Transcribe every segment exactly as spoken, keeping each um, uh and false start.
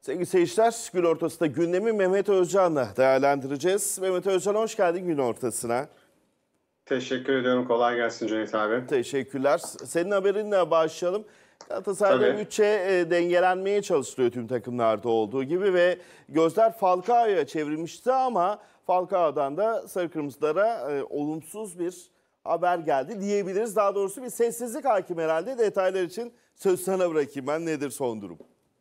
Sevgili seyirciler, gün ortasında gündemi Mehmet Özcan'la değerlendireceğiz. Mehmet Özcan, hoş geldin gün ortasına. Teşekkür ediyorum. Kolay gelsin Cüneyt abi. Teşekkürler. Senin haberinle başlayalım. Galatasaray'da bütçe e, dengelenmeye çalışılıyor tüm takımlarda olduğu gibi ve gözler Falcao'ya çevrilmişti ama Falcao'dan da Sarı Kırmızılara e, olumsuz bir haber geldi diyebiliriz. Daha doğrusu bir sessizlik hakim herhalde. Detaylar için söz sana bırakayım ben. Nedir son durum?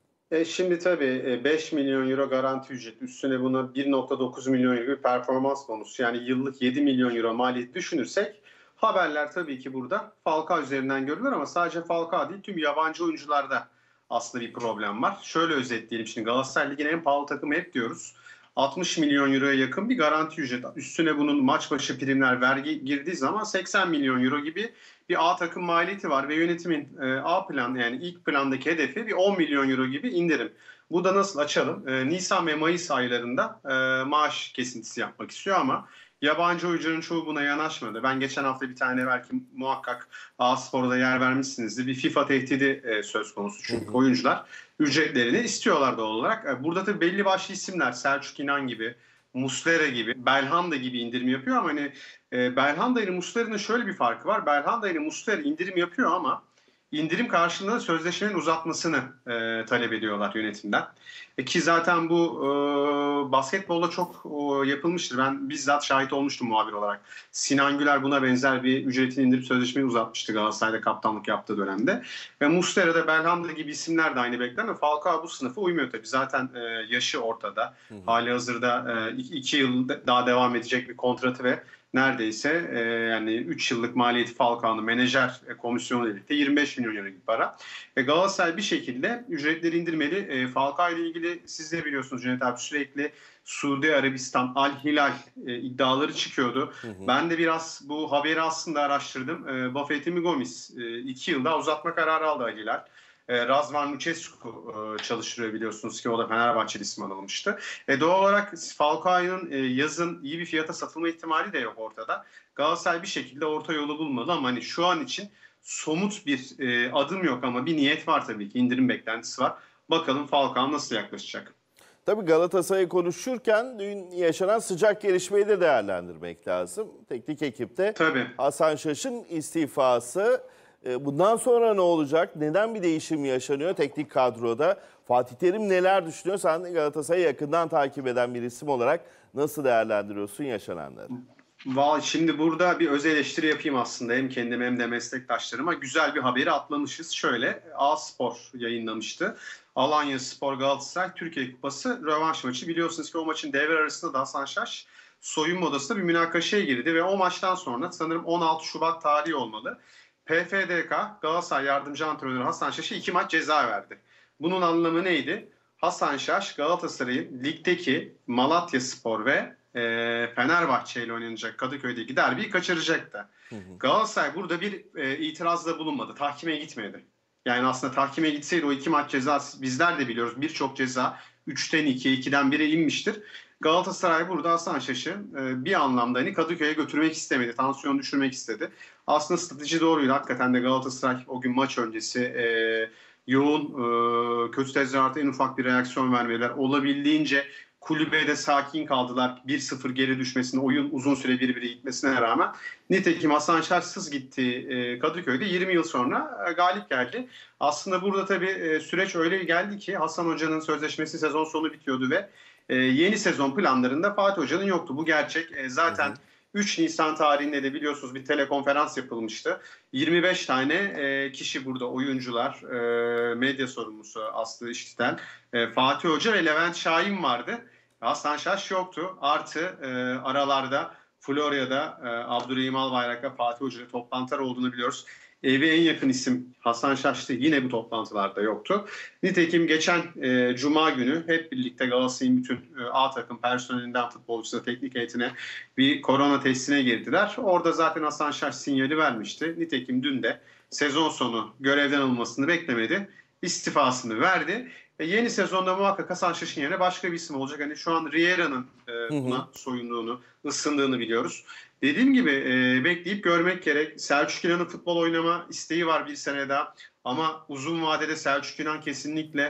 E şimdi tabii beş milyon euro garanti ücret, üstüne buna bir nokta dokuz milyon euro bir performans bonusu, yani yıllık yedi milyon euro maliyet düşünürsek haberler tabii ki burada Falcao üzerinden görülür ama sadece Falcao değil, tüm yabancı oyuncularda aslında bir problem var. Şöyle özetleyelim, şimdi Galatasaray Ligi'nin en pahalı takımı hep diyoruz. altmış milyon euroya yakın bir garanti ücret. Üstüne bunun maç başı primler, vergi girdiği zaman seksen milyon euro gibi bir A takım maliyeti var ve yönetimin e, A plan, yani ilk plandaki hedefi bir on milyon euro gibi indirim. Bu da nasıl açalım? E, Nisan ve Mayıs aylarında e, maaş kesintisi yapmak istiyor ama yabancı oyuncuların çoğu buna yanaşmadı. Ben geçen hafta bir tane, belki muhakkak A Spor'da yer vermişsinizdir, bir FIFA tehdidi e, söz konusu. Çünkü hı hı. oyuncular ücretlerini istiyorlar doğal olarak. Burada tabii belli başlı isimler, Selçuk İnan gibi, Muslera gibi, Belhanda gibi indirim yapıyor ama hani e, Belhanda ile Muslera'nın şöyle bir farkı var. Belhanda ile Muslera indirim yapıyor ama indirim karşılığında sözleşmenin uzatmasını e, talep ediyorlar yönetimden. E, ki zaten bu e, basketbolda çok e, yapılmıştır. Ben bizzat şahit olmuştum muhabir olarak. Sinan Güler buna benzer bir ücretini indirip sözleşmeyi uzatmıştı Galatasaray'da kaptanlık yaptığı dönemde. Ve Muslera'da, Belhanda gibi isimler de aynı bekler ama Falcao bu sınıfa uymuyor tabii. Zaten e, yaşı ortada. Hı hı. Hali hazırda e, iki, iki yıl daha devam edecek bir kontratı ve neredeyse e, yani üç yıllık maliyeti Falcao'nun menajer e, komisyonu birlikte yirmi beş milyon euro gibi para. E, Galatasaray bir şekilde ücretleri indirmeli. E, Falcao ile ilgili siz de biliyorsunuz Cüneyt abi, sürekli Suudi Arabistan, Al Hilal e, iddiaları çıkıyordu. Hı hı. Ben de biraz bu haberi aslında araştırdım. E, Buffett'in Gomis e, iki yılda uzatma kararı aldı Al Hilal. Razvan Lucescu çalıştırıyor biliyorsunuz ki, o da Fenerbahçeli isim alınmıştı. E doğal olarak Falcao'nun yazın iyi bir fiyata satılma ihtimali de yok ortada. Galatasaray bir şekilde orta yolu bulmalı ama hani şu an için somut bir adım yok ama bir niyet var tabii ki, indirim beklentisi var. Bakalım Falcao nasıl yaklaşacak? Tabii Galatasaray'ı konuşurken dün yaşanan sıcak gelişmeyi de değerlendirmek lazım. Teknik ekipte Tabii. Hasan Şaş'ın istifası. Bundan sonra ne olacak? Neden bir değişim yaşanıyor teknik kadroda? Fatih Terim neler düşünüyor? Sen Galatasaray'ı yakından takip eden bir isim olarak nasıl değerlendiriyorsun yaşananları? Vallahi şimdi burada bir öz eleştiri yapayım aslında, hem kendime hem de meslektaşlarıma. Güzel bir haberi atlamışız. Şöyle, A Spor yayınlamıştı. Alanya Spor Galatasaray Türkiye Kupası rövanş maçı. Biliyorsunuz ki o maçın devre arasında da Hasan Şaş soyunma odasında bir münakaşaya girdi ve o maçtan sonra sanırım on altı Şubat tarihi olmalı, P F D K Galatasaray Yardımcı Antrenörü Hasan Şaş'a iki maç ceza verdi. Bunun anlamı neydi? Hasan Şaş Galatasaray'ın ligdeki Malatya Spor ve e, Fenerbahçe ile oynanacak Kadıköy'deki derbiyi kaçıracaktı. Hı hı. Galatasaray burada bir e, itirazda bulunmadı. Tahkime gitmedi. Yani aslında tahkime gitseydi o iki maç cezası, bizler de biliyoruz birçok ceza üçten ikiye, ikiden bire inmiştir. Galatasaray burada Hasan Şaş'ı e, bir anlamda hani Kadıköy'e götürmek istemedi. Tansiyon düşürmek istedi. Aslında strateji doğruydu. Hakikaten de Galatasaray o gün maç öncesi e, yoğun, e, kötü tezahüratı en ufak bir reaksiyon vermeler. Olabildiğince kulübede sakin kaldılar. bir sıfır geri düşmesine, oyun uzun süre bir bire gitmesine rağmen. Nitekim Hasan Şaş'sız gitti e, Kadıköy'de yirmi yıl sonra e, galip geldi. Aslında burada tabii e, süreç öyle geldi ki Hasan Hoca'nın sözleşmesi sezon sonu bitiyordu ve e, yeni sezon planlarında Fatih Hoca'nın yoktu. Bu gerçek. E, zaten hı hı. üç Nisan tarihinde de biliyorsunuz bir telekonferans yapılmıştı. yirmi beş tane e, kişi burada, oyuncular, e, medya sorumlusu Aslı İştitel, e, Fatih Hoca ve Levent Şahin vardı. Hasan Şaş yoktu. Artı e, aralarda Florya'da e, Abdurrahim Albayrak'la Fatih Hoca ile toplantılar olduğunu biliyoruz. Evi en yakın isim Hasan Şaş'tı. Yine bu toplantılarda yoktu. Nitekim geçen e, Cuma günü hep birlikte Galatasaray'ın bütün e, A takım personelinden futbolcusuna, teknik heyetine bir korona testine girdiler. Orada zaten Hasan Şaş sinyali vermişti. Nitekim dün de sezon sonu görevden alınmasını beklemedi. İstifasını verdi. E, yeni sezonda muhakkak Hasan Şaş'ın yerine başka bir isim olacak. Hani şu an Riera'nın e, buna hı hı. soyunduğunu, ısındığını biliyoruz. Dediğim gibi e, bekleyip görmek gerek. Selçuk İnan'ın futbol oynama isteği var bir sene daha. Ama uzun vadede Selçuk İnan kesinlikle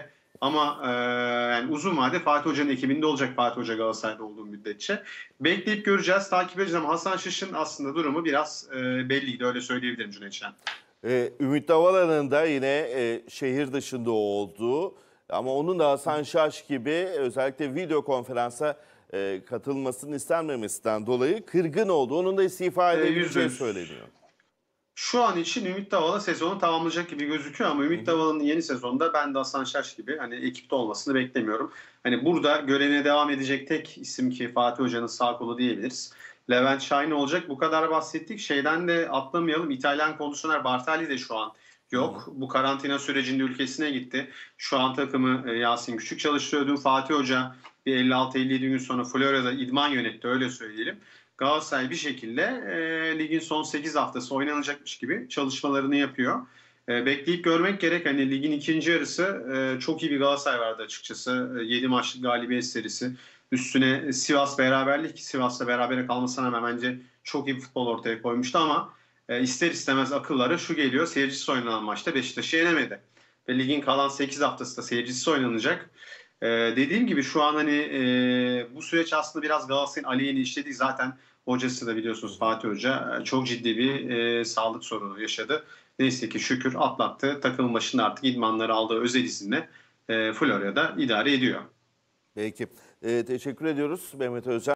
Ama e, yani uzun vade Fatih Hoca'nın ekibinde olacak, Fatih Hoca Galatasaray'da olduğu müddetçe. Bekleyip göreceğiz, takip edeceğiz ama Hasan Şaş'ın aslında durumu biraz e, belliydi, öyle söyleyebilirim Cüneyt Şen. Ee, Ümit Davala'nın da yine e, şehir dışında olduğu ama onun da Hasan Şaş gibi özellikle video konferansa e, katılmasının istenmemesinden dolayı kırgın oldu. Onun da istifa edebileceği söyleniyor. Şu an için Ümit Davala sezonu tamamlayacak gibi gözüküyor ama Ümit Davala'nın yeni sezonda ben de Hasan Şaş gibi hani ekipte olmasını beklemiyorum. Hani burada görevine devam edecek tek isim ki Fatih Hoca'nın sağ kolu diyebiliriz. Levent Şahin olacak. Bu kadar bahsettik. Şeyden de atlamayalım. İtalyan kondisyoner Bartali de şu an yok. Bu karantina sürecinde ülkesine gitti. Şu an takımı Yasin Küçük çalıştırıyor. Dün Fatih Hoca bir elli altı elli yedi gün sonra Florya'da idman yönetti, öyle söyleyelim. Galatasaray bir şekilde e, ligin son sekiz haftası oynanacakmış gibi çalışmalarını yapıyor. E, bekleyip görmek gerek. Hani ligin ikinci yarısı e, çok iyi bir Galatasaray vardı açıkçası. E, yedi maçlık galibiyet serisi. Üstüne Sivas beraberlik. Sivas'la berabere kalmasına rağmen bence çok iyi bir futbol ortaya koymuştu ama e, ister istemez akıllara şu geliyor. Seyircisiz oynanan maçta Beşiktaş'ı yenemedi. Ve ligin kalan sekiz haftası da seyircisiz oynanacak. Ee, dediğim gibi şu an hani e, bu süreç aslında biraz Galatasaray'ın aleyhine işlediği, zaten hocası da biliyorsunuz Fatih Hoca çok ciddi bir e, sağlık sorunu yaşadı. Neyse ki şükür atlattı. Takımın başında artık idmanları aldığı özel izinle e, Florya'da idare ediyor. Peki. Ee, teşekkür ediyoruz Mehmet Özcan.